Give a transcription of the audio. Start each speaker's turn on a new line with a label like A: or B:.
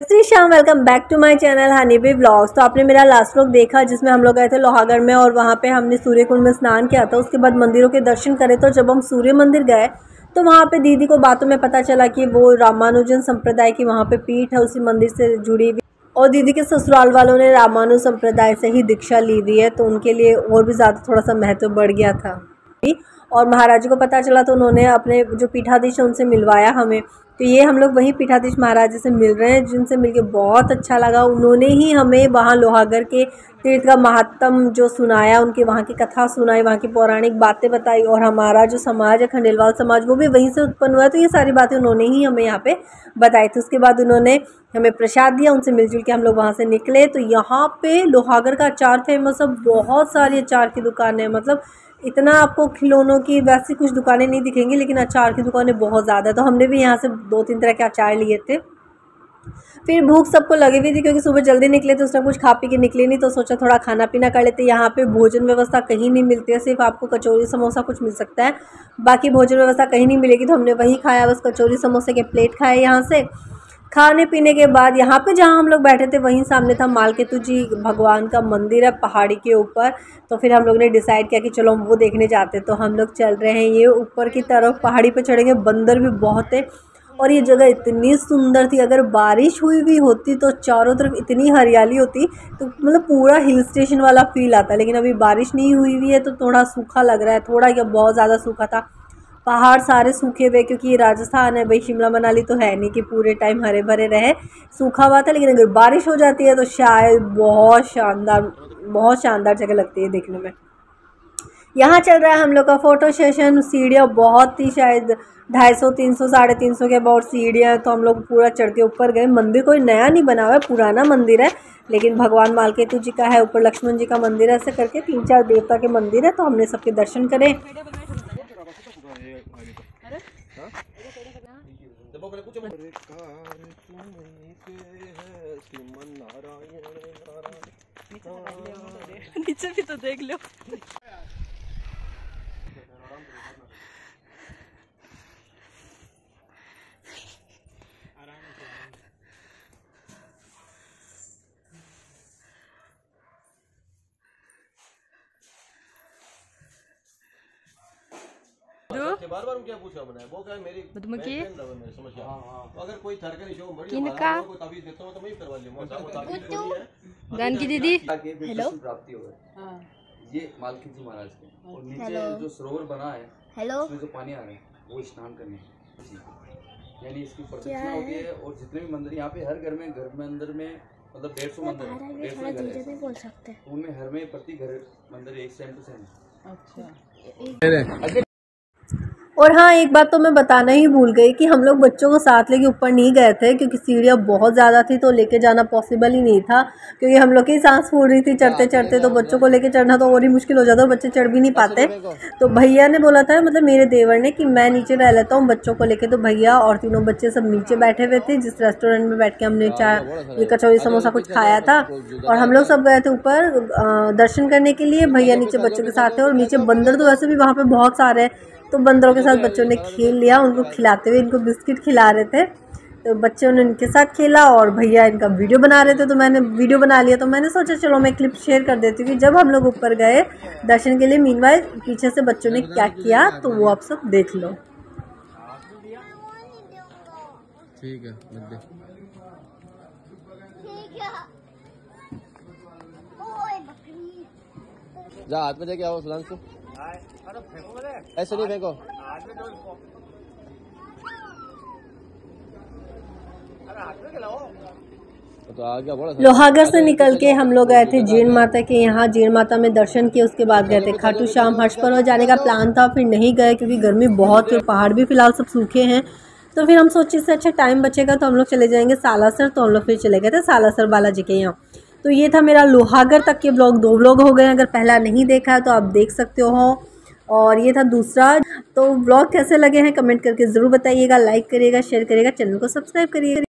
A: Shri Shyam, welcome back to my channel honeybee blogs. तो आपने मेरा लास्ट व्लॉग देखा जिसमें हम लोग गए थे लोहागढ़ में और वहाँ पे हमने सूर्य कुंड में स्नान किया था। उसके बाद मंदिरों के दर्शन करे। तो जब हम सूर्य मंदिर गए तो वहाँ पे दीदी को बातों में पता चला कि वो रामानुजन संप्रदाय की वहाँ पे पीठ है, उसी मंदिर से जुड़ी हुई। और दीदी के ससुराल वालों ने रामानुज संप्रदाय से ही दीक्षा ली हुई है, तो उनके लिए और भी ज़्यादा थोड़ा सा महत्व बढ़ गया था। और महाराज जी को पता चला तो उन्होंने अपने जो पीठाधीश है उनसे मिलवाया हमें। तो ये हम लोग वहीं पीठाधीश महाराज जी से मिल रहे हैं, जिनसे मिलके बहुत अच्छा लगा। उन्होंने ही हमें वहाँ लोहागढ़ के तीर्थ का महात्म जो सुनाया, उनके वहाँ की कथा सुनाई, वहाँ की पौराणिक बातें बताई। और हमारा जो समाज है खंडेलवाल समाज, वो भी वहीं से उत्पन्न हुआ है। तो ये सारी बातें उन्होंने ही हमें यहाँ पे बताई थी। उसके बाद उन्होंने हमें प्रसाद दिया, उनसे मिलजुल के हम लोग वहाँ से निकले। तो यहाँ पे लोहागढ़ का अचार फेमस है, बहुत सारी अचार की दुकानें, मतलब इतना आपको खिलौनों की वैसी कुछ दुकानें नहीं दिखेंगी, लेकिन अचार की दुकानें बहुत ज़्यादा। तो हमने भी यहाँ से 2-3 तरह के अचार लिए थे। फिर भूख सबको लगी हुई थी, क्योंकि सुबह जल्दी निकले थे, उस टाइम कुछ खा पी के निकले नहीं, तो सोचा थोड़ा खाना पीना कर लेते। यहाँ पे भोजन व्यवस्था कहीं नहीं मिलती है, सिर्फ आपको कचौरी समोसा कुछ मिल सकता है, बाकी भोजन व्यवस्था कहीं नहीं मिलेगी। तो हमने वहीं खाया, बस कचौरी समोसे के प्लेट खाए। यहाँ से खाने पीने के बाद यहाँ पे जहाँ हम लोग बैठे थे वहीं सामने था मालकेतु जी भगवान का मंदिर है पहाड़ी के ऊपर। तो फिर हम लोग ने डिसाइड किया कि चलो हम वो देखने जाते। तो हम लोग चल रहे हैं ये ऊपर की तरफ, पहाड़ी पे चढ़ेंगे। बंदर भी बहुत है और ये जगह इतनी सुंदर थी। अगर बारिश हुई भी होती तो चारों तरफ इतनी हरियाली होती, तो मतलब पूरा हिल स्टेशन वाला फील आता। लेकिन अभी बारिश नहीं हुई हुई है तो थोड़ा सूखा लग रहा है, थोड़ा क्या बहुत ज़्यादा सूखा था। पहाड़ सारे सूखे हुए, क्योंकि ये राजस्थान है भाई, शिमला मनाली तो है नहीं कि पूरे टाइम हरे भरे रहे, सूखा हुआ था। लेकिन अगर बारिश हो जाती है तो शायद बहुत शानदार जगह लगती है देखने में। यहाँ चल रहा है हम लोग का फ़ोटो सेशन। सीढ़ियाँ बहुत ही, शायद 250, 300, 350 के अबाउट सीढ़ियाँ। तो हम लोग पूरा चढ़ के ऊपर गए। मंदिर कोई नया नहीं बना हुआ है, पुराना मंदिर है, लेकिन भगवान मालकेतु जी का है, ऊपर लक्ष्मण जी का मंदिर है, ऐसे करके 3-4 देवता के मंदिर है। तो हमने सबके दर्शन करे।
B: नीचे भी तो देख लो।
C: बार बार क्या पूछा मैंने, वो क्या मेरी समस्या। अगर कोई थरकन इशू
B: किनका
C: ताबीज देता हूं तो मैं ही करवा लूंगा।
B: गान की दीदी
D: हेलो प्राप्ति होगा। ये मालकिन जी महाराज के, और नीचे जो सरोवर बना है, हेलो, उसमें जो पानी आ रहा है वो स्नान करने यानी इसकी प्रदक्षिणा होती है। और जितने भी मंदिर यहाँ पे, हर घर में अंदर में मतलब 150 मंदिर है, 150 घर बोल सकते हैं। उनमें हर में प्रति घर मंदिर एक सेम टू सेम।
A: अच्छा। और हाँ, एक बात तो मैं बताना ही भूल गई कि हम लोग बच्चों को साथ लेके ऊपर नहीं गए थे, क्योंकि सीढ़ियाँ बहुत ज़्यादा थी, तो लेके जाना पॉसिबल ही नहीं था। क्योंकि हम लोग की सांस फूल रही थी चढ़ते चढ़ते, तो बच्चों को लेके चढ़ना तो और ही मुश्किल हो जाता, और बच्चे चढ़ भी नहीं पाते। तो भैया ने बोला था, मतलब मेरे देवर ने, कि मैं नीचे रह लेता हूँ बच्चों को लेके। तो भैया और तीनों बच्चे सब नीचे बैठे हुए थे, जिस रेस्टोरेंट में बैठ के हमने ये कचौरी समोसा कुछ खाया था। और हम लोग सब गए थे ऊपर दर्शन करने के लिए। भैया नीचे बच्चों के साथ थे, और नीचे बंदर तो वैसे भी वहाँ पे बहुत सारे, तो बंदरों के साथ बच्चों ने खेल लिया। उनको खिलाते हुए, इनको बिस्किट खिला रहे थे, तो बच्चों ने इनके साथ खेला। और भैया इनका वीडियो बना रहे थे, तो मैंने वीडियो बना लिया। तो मैंने सोचा चलो मैं क्लिप शेयर कर देती हूँ कि जब हम लोग ऊपर गए दर्शन के लिए, मीनवाइल पीछे से बच्चों ने क्या किया, तो वो आप सब देख लो।
C: ठीक है, जा हाथ में जाके आओ सुधांशु, ऐसे नहीं फेंको।
A: लोहागढ़ से निकल के हम लोग गए थे जीर्ण माता के यहाँ। जीर्ण माता में दर्शन किए, उसके बाद गए थे खाटू श्याम। हर्ष पर्वत जाने का प्लान था, फिर नहीं गए क्योंकि गर्मी बहुत है, पहाड़ भी फिलहाल सब सूखे हैं। तो फिर हम सोचे इससे अच्छा टाइम बचेगा तो हम लोग चले जाएंगे सालासर। तो हम लोग फिर चले गए थे सालासर बालाजी के यहाँ। तो ये था मेरा लोहागढ़ तक के ब्लॉग। 2 ब्लॉग हो गए, अगर पहला नहीं देखा है तो आप देख सकते हो। और ये था दूसरा। तो ब्लॉग कैसे लगे हैं कमेंट करके ज़रूर बताइएगा, लाइक करिएगा, शेयर करिएगा, चैनल को सब्सक्राइब करिएगा।